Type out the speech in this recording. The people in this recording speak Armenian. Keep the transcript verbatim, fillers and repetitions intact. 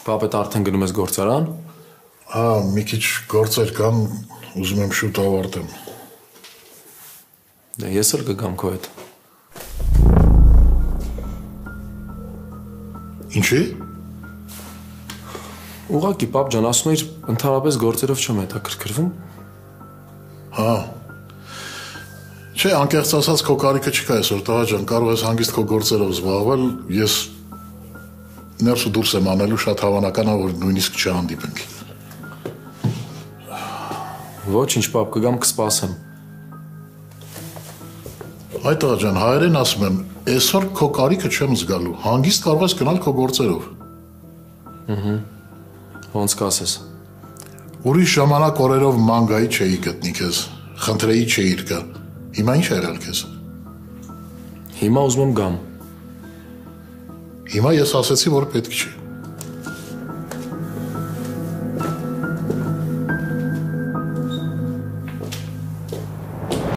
Պապետ արդեն գնում ես գործարան։ Հա, մի քիչ գործեր կան, ուզում եմ շուտ ավարտեմ։ Դե ես էլ կգամ քո հետ։ Ինչի՞։ Ուղղակի պապ ջան, ասում էիր, ընդհանրապես գործերով չեմ հետաքրքրվում։ Հա։ Չէ, անկեղծ ասած քո կարիքը չկա այսօր, տղա ջան, կարող ես հանգիստ քո գործերով զբաղվել, ես ներս ու դուրս եմ անելու, շատ հավանական է, որ նույնիսկ չհանդիպենք։ Ոչինչ, պապ, կգամ կսպասեմ։ Այ տղա ջան, հայերեն ասում եմ, այսօր քո կարիքը չեմ զգալու, հանգիստ կարող ես գնալ քո գործերով։ Ահա։ Ոնց կասես։ Ուրիշ ժամանակ օրերով մանգայի չէի գտնի քեզ, խնդրեի չէիր գա։ Հիմա ինչ ա եղել քեզ։ Հիմա ուզում եմ գամ։ Հիմա ես ասեցի, որ պետք չի։